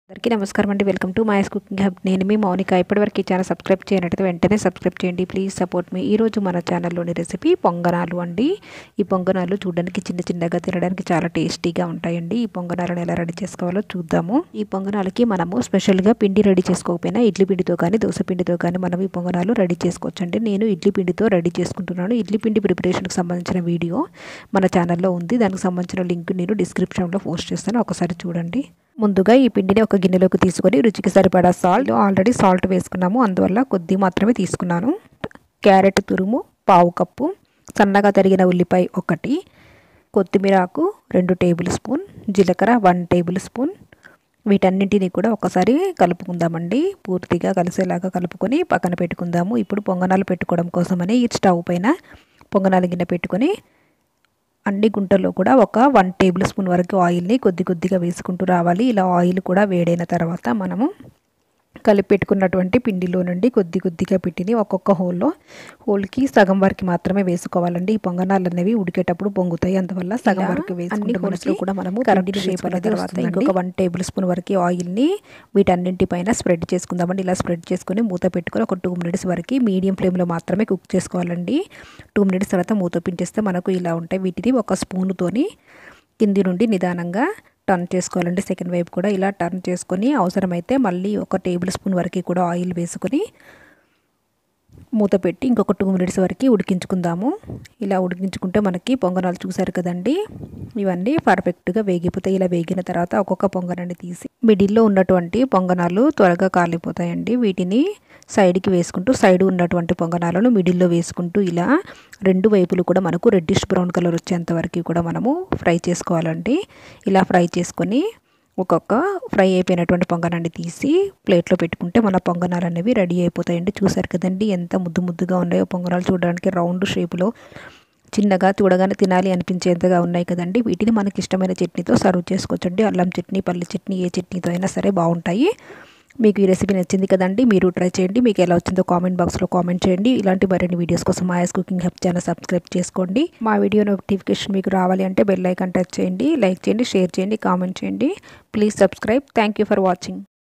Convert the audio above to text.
అందరికీ నమస్కారం అండి. Welcome to Maya's cooking hub. నేను మీ మౌనిక. ఇప్పటివరకు ఈ ఛానల్ సబ్స్క్రైబ్ చేయనట్టయితే వెంటనే సబ్స్క్రైబ్ చేయండి. Please support me. ఈరోజు మన ఛానల్లోని రెసిపీ పొంగనాలు అండి. ఈ పొంగనాలు చూడడానికి చిన్నగా తినడానికి చాలా టేస్టీగా ఉంటాయండి. ఈ పొంగనాలను ఎలా రెడీ చేసుకోవాలో చూద్దాము. ఈ పొంగనాలకి మనము స్పెషల్గా పిండి రెడీ చేసుకోకపోయినా ఇడ్లీ పిండితో కానీ దోశ పిండితో కానీ మనం ఈ పొంగనాలు రెడీ చేసుకోవచ్చండి. నేను ఇడ్లీ పిండితో రెడీ చేసుకుంటున్నాను. ఇడ్లీ పిండి ప్రిపరేషన్కి సంబంధించిన వీడియో మన ఛానల్లో ఉంది. దానికి సంబంధించిన లింక్ నేను డిస్క్రిప్షన్లో పోస్ట్ చేస్తాను, ఒకసారి చూడండి. ముందుగా ఈ పిండిని ఒక గిన్నెలోకి తీసుకొని రుచికి సరిపడా సాల్ట్, ఆల్రెడీ సాల్ట్ వేసుకున్నాము, అందువల్ల కొద్ది మాత్రమే తీసుకున్నాను. క్యారెట్ తురుము పావు కప్పు, సన్నగా తరిగిన ఉల్లిపాయ 1, కొత్తిమీర ఆకు 2 టేబుల్ స్పూన్, జీలకర్ర 1 టేబుల్ స్పూన్. వీటన్నింటినీ కూడా ఒకసారి కలుపుకుందామండి. పూర్తిగా కలిసేలాగా కలుపుకొని పక్కన పెట్టుకుందాము. ఇప్పుడు పొంగనాలు పెట్టుకోవడం కోసమని ఈ స్టవ్ పైన పొంగనాల గిన్నె పెట్టుకొని అన్ని గుంటల్లో కూడా ఒక 1 టేబుల్ స్పూన్ వరకు ఆయిల్ని కొద్దిగా వేసుకుంటూ రావాలి. ఇలా ఆయిల్ కూడా వేడైన తర్వాత మనము కలిపి పెట్టుకున్నటువంటి పిండిలో నుండి కొద్దిగా పిండిని ఒక్కొక్క హోల్కి సగం వరకు మాత్రమే వేసుకోవాలండి. ఈ పొంగనాలు అనేవి ఉడికేటప్పుడు పొంగుతాయి, అందువల్ల సగం వరకు వేసుకుంటే మనసులో కూడా మనము కరెక్ట్ షేప్ అయిన తర్వాత ఇంకొక 1 టేబుల్ స్పూన్ వరకు ఆయిల్ని వీటన్నింటిపైన స్ప్రెడ్ చేసుకుందామండి. ఇలా స్ప్రెడ్ చేసుకుని మూత పెట్టుకొని ఒక 2 మినిట్స్ వరకు మీడియం ఫ్లేమ్లో మాత్రమే కుక్ చేసుకోవాలండి. 2 మినిట్స్ తర్వాత మూత పించేస్తే మనకు ఇలా ఉంటాయి. వీటిని ఒక స్పూన్తోని కింది నుండి నిదానంగా టర్న్ చేసుకోవాలండి. సెకండ్ వైపు కూడా ఇలా టర్న్ చేసుకొని అవసరమైతే మళ్ళీ ఒక టేబుల్ స్పూన్ వరకు కూడా ఆయిల్ వేసుకొని మూత పెట్టి ఇంకొక 2 మినిట్స్ వరకు ఉడికించుకుందాము. ఇలా ఉడికించుకుంటే మనకి పొంగనాలు చూసారు కదండి, ఇవన్నీ పర్ఫెక్ట్గా వేగిపోతాయి. ఇలా వేగిన తర్వాత ఒక్కొక్క పొంగనాన్ని తీసి మిడిల్లో ఉన్నటువంటి పొంగనాలు త్వరగా కాలిపోతాయండి. వీటిని సైడ్కి వేసుకుంటూ సైడ్ ఉన్నటువంటి పొంగనాలను మిడిల్లో వేసుకుంటూ ఇలా 2 వైపులు కూడా మనకు రెడ్డిష్ బ్రౌన్ కలర్ వచ్చేంత వరకు కూడా మనము ఫ్రై చేసుకోవాలండి. ఇలా ఫ్రై చేసుకొని ఒక్కొక్క ఫ్రై అయిపోయినటువంటి పొంగనాన్ని తీసి ప్లేట్లో పెట్టుకుంటే మన పొంగనాలు అనేవి రెడీ అయిపోతాయండి. చూసారు కదండి ఎంత ముద్దుగా ఉన్నాయో పొంగనాలు. చూడడానికి రౌండ్ షేప్లో చిన్నగా చూడగానే తినాలి అనిపించేంతగా ఉన్నాయి కదండి. వీటిని మనకి ఇష్టమైన చట్నీతో సర్వ్ చేసుకోవచ్చండి. అల్లం చట్నీ, పల్లి చట్నీ, ఏ చట్నీతో అయినా సరే బాగుంటాయి. మీకు ఈ రెసిపీ నచ్చింది కదండి, మీరు ట్రై చేయండి. మీకు ఎలా వచ్చిందో కామెంట్ బాక్స్లో కామెంట్ చేయండి. ఇలాంటి మరిన్ని వీడియోస్ కోసం Maya's cooking hub channel subscribe చేసుకోండి. మా వీడియో నోటిఫికేషన్ మీకు రావాలి అంటే బెల్ ఐకాన్ టచ్ చేయండి, లైక్ చేయండి, షేర్ చేయండి, కామెంట్ చేయండి. Please subscribe. Thank you for watching.